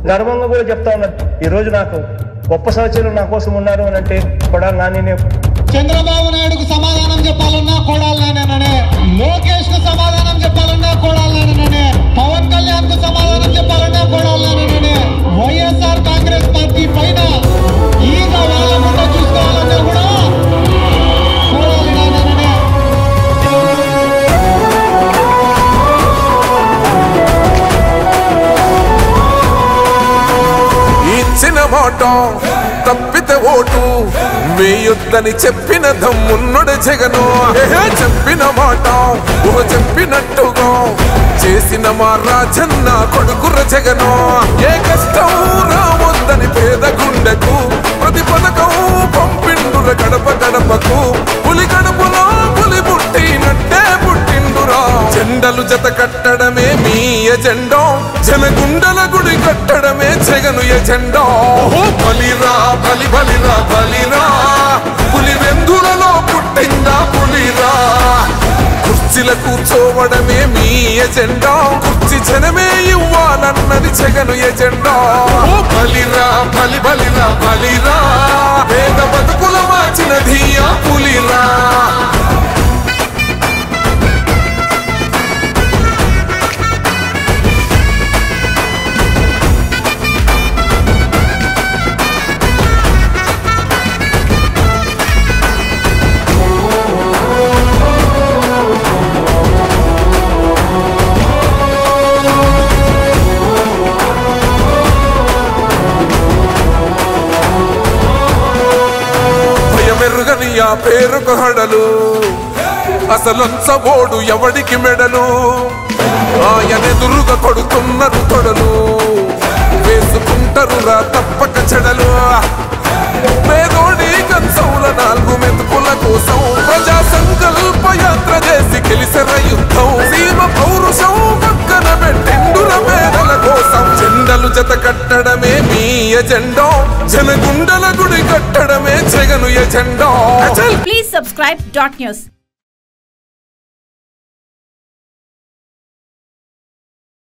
గర్వంగా కూడా చెప్తా ఉన్నారు. ఈరోజు నాకు గొప్ప సహచరులు నా కోసం ఉన్నారు అని అంటే కొడాలి నాని. చంద్రబాబు నాయుడుకు సమాధానం చెప్పాలన్నా కొడాలి నానే, లోకేష్ కు సమాధానం చెప్పాలన్నా కొడాలి నానే, పవన్ కళ్యాణ్ కు సమాధానం చెప్పాలన్నా కొడాలి నానే, వైఎస్ఆర్ కాంగ్రెస్ పార్టీ పైన ఈగ వాళ్ళ ముందు చూసుకోవాలన్నా కూడా కొడాలి నానే. ఇచ్చిన మాట తప్పితే ఓటు వేయొద్దని చెప్పిన దమ్మున్నడు జగను. చెప్పిన మాట చెప్పినట్టుగా చేసిన మా రాజన్న కొడుకుర జగను. ఏ కష్టం రావద్దని పేద గుండెకు ప్రతి పథకం పంపిండుర గడప గడపకు. పులి గడపలో పులి పుట్టినట్టే పుట్టిండురా. జెండలు జత కట్టడమే మీ ఎజెండా, జనగుండల గుడి కట్టడమే జగను ఎజెండా. బలిరా బలి బలిరా బలిరా, పులి వెందులలో పుట్టిందా పులిరా. కుర్చీల కూర్చోవడమే మీ ఎజెండా, కుర్చీ జనమే ఇవ్వాలన్నది జగను ఎజెండా. బలిరా బలి బలిరా బలిరా, పేద బతుకుల మార్చినది ఆ పులిరా. మెరుగని ఆ పేరుకు హడలు, అసలొచ్చబోడు ఎవడికి మెడలు. ఆయనెదురుగా కొడుతున్నారు తొడలు, వేసుకుంటారు రా తప్పక చెడలు. పేదోడి కంచంల 4 మెతుకుల కోసం ప్రజా సంకల్ప యాత్ర చేసి గెలిసిన యుద్ధం. సీమ పౌరుషం పక్కన పెట్టిండుర పేదల కోసం. జెండలు జత కట్టడమే మీ ఎజెండా, జనగుండల గుడి కట్టడమే జగను ఎజెండా. Please subscribe .news.